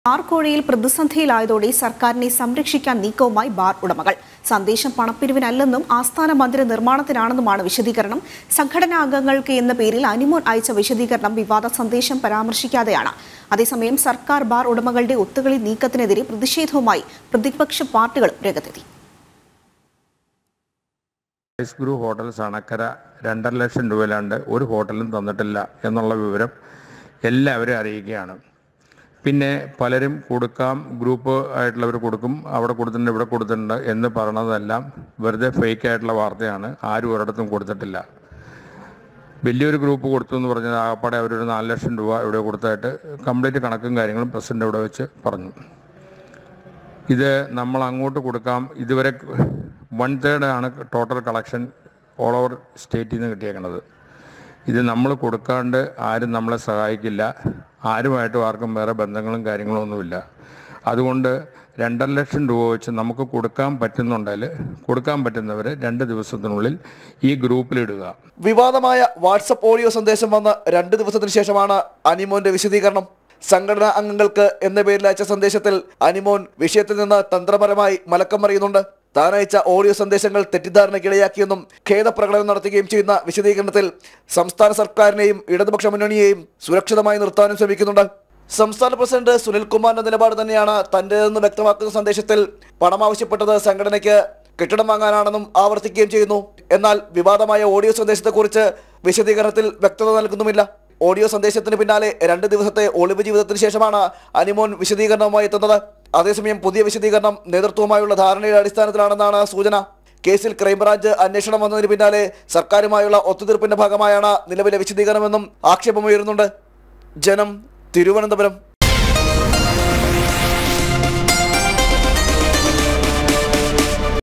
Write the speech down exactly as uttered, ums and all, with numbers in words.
Bar കോഴയിൽ പ്രതിസന്ധിയിലായതോടെ സർക്കാരിനെ സംരക്ഷിക്കാൻ നീക്കവുമായി bar ഉടമകൾ. സന്ദേശം പണപ്പിരിവിനല്ലെന്നും ആസ്ഥാന മന്ദിര നിർമ്മാണത്തിനാണെന്നുമാണ് വിശദീകരണം. സംഘടനാ അംഗങ്ങൾക്ക് എന്ന പേരിൽ അനിമോൻ അയച്ച വിശദീകരണം വിവാദ സന്ദേശം പരാമർശിക്കാതെയാണ്. അതേസമയം സർക്കാർ ബാർ ഉടമകളുടെ ഒത്തുകളി നീക്കത്തിനെതിരെ പ്രതിഷേധവുമായി പ്രതിപക്ഷ പാർട്ടികൾ രംഗത്തെത്തി. ഗ്രൂ ഹോട്ടൽസ് അണക്കര രണ്ടര ലക്ഷം രൂപയിലാണ്ട് ഒരു ഹോട്ടലും തന്നിട്ടില്ല എന്നുള്ള വിവരം എല്ലാവരും അറിയിക്കുകയാണ്. പിന്നെ പലരും കൊടുക്കാം, ഗ്രൂപ്പ് ആയിട്ടുള്ളവർ കൊടുക്കും, അവിടെ കൊടുത്തിട്ടുണ്ട് ഇവിടെ കൊടുത്തിട്ടുണ്ട് എന്ന് പറയണതെല്ലാം വെറുതെ ഫേക്ക് ആയിട്ടുള്ള വാർത്തയാണ്. ആരും ഒരിടത്തും കൊടുത്തിട്ടില്ല. വലിയൊരു ഗ്രൂപ്പ് കൊടുത്തു എന്ന് പറഞ്ഞത് ആകപ്പാടെ അവരൊരു നാല് ലക്ഷം രൂപ ഇവിടെ കൊടുത്തായിട്ട് കംപ്ലീറ്റ് കണക്കും കാര്യങ്ങളും പ്രസിഡന്റ് ഇവിടെ വെച്ച് പറഞ്ഞു. ഇത് നമ്മൾ അങ്ങോട്ട് കൊടുക്കാം. ഇതുവരെ വൺ തേർഡ് ആണ് ടോട്ടൽ കളക്ഷൻ ഓൾ ഓവർ സ്റ്റേറ്റിൽ നിന്ന് കിട്ടിയേക്കുന്നത്. ഇത് നമ്മൾ കൊടുക്കാണ്ട് ആരും നമ്മളെ സഹായിക്കില്ല. ആരുമായിട്ടും ആർക്കും വേറെ ബന്ധങ്ങളും കാര്യങ്ങളും ഒന്നുമില്ല. അതുകൊണ്ട് രണ്ടര ലക്ഷം രൂപ വെച്ച് നമുക്ക് കൊടുക്കാൻ പറ്റുന്നുണ്ടെങ്കിൽ കൊടുക്കാൻ പറ്റുന്നവർ രണ്ട് ദിവസത്തിനുള്ളിൽ ഈ ഗ്രൂപ്പിലിടുക. വിവാദമായ വാട്സപ്പ് ഓഡിയോ സന്ദേശം വന്ന രണ്ട് ദിവസത്തിന് ശേഷമാണ് അനിമോന്റെ വിശദീകരണം. സംഘടനാ അംഗങ്ങൾക്ക് എന്ന പേരിൽ അയച്ച സന്ദേശത്തിൽ അനിമോൻ വിഷയത്തിൽ നിന്ന് തന്ത്രപരമായി മലക്കം മറിയുന്നുണ്ട്. താൻ അയച്ച ഓഡിയോ സന്ദേശങ്ങൾ തെറ്റിദ്ധാരണയ്ക്കിടയാക്കിയെന്നും ഖേദപ്രകടനം നടത്തുകയും ചെയ്യുന്ന വിശദീകരണത്തിൽ സംസ്ഥാന സർക്കാരിനെയും ഇടതുപക്ഷ മുന്നണിയെയും സുരക്ഷിതമായി നിർത്താനും ശ്രമിക്കുന്നുണ്ട്. സംസ്ഥാന പ്രസിഡന്റ് സുനിൽകുമാറിന്റെ നിലപാട് തന്നെയാണ് തന്റേതെന്ന് വ്യക്തമാക്കുന്ന സന്ദേശത്തിൽ പണം ആവശ്യപ്പെട്ടത് സംഘടനയ്ക്ക് കെട്ടിടം വാങ്ങാനാണെന്നും ആവർത്തിക്കുകയും ചെയ്യുന്നു. എന്നാൽ വിവാദമായ ഓഡിയോ സന്ദേശത്തെക്കുറിച്ച് വിശദീകരണത്തിൽ വ്യക്തത നൽകുന്നുമില്ല. ഓഡിയോ സന്ദേശത്തിന് പിന്നാലെ രണ്ട് ദിവസത്തെ ഒളിവ് ജീവിതത്തിന് ശേഷമാണ് അനിമോൻ വിശദീകരണവുമായി എത്തുന്നത്. അതേസമയം പുതിയ വിശദീകരണം നേതൃത്വവുമായുള്ള ധാരണയുടെ അടിസ്ഥാനത്തിലാണെന്നാണ് സൂചന. കേസിൽ ക്രൈംബ്രാഞ്ച് അന്വേഷണം വന്നതിന് പിന്നാലെ സർക്കാരുമായുള്ള ഒത്തുതീർപ്പിന്റെ ഭാഗമായാണ് നിലവിലെ വിശദീകരണമെന്നും ആക്ഷേപമുയരുന്നുണ്ട്. ജനം, തിരുവനന്തപുരം.